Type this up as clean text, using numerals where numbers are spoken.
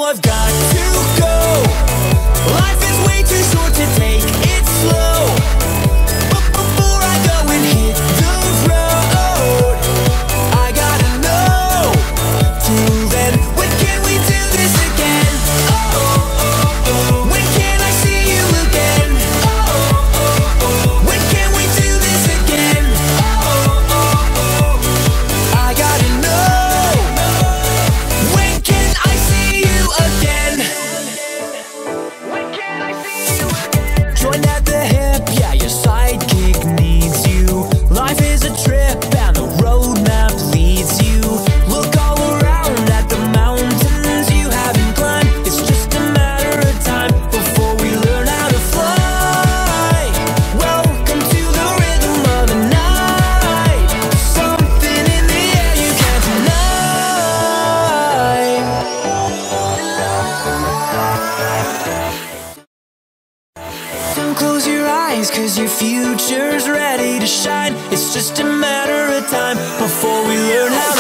I've got to go. Life is way too short to take it slow. But before I go and hit the road, I gotta know till then, when can we do this again? When can I see you again? When can we do this again? I gotta know, when can I see you again? When can I see you again? Join at the hip, yeah, your sidekick needs you. Life is a trip and the roadmap leads you. Look all around at the mountains you haven't climbed. It's just a matter of time before we learn how to fly. Welcome to the rhythm of the night. Something in the air you can't deny. Don't close your eyes, 'cause your future's ready to shine. It's just a matter of time before we learn how to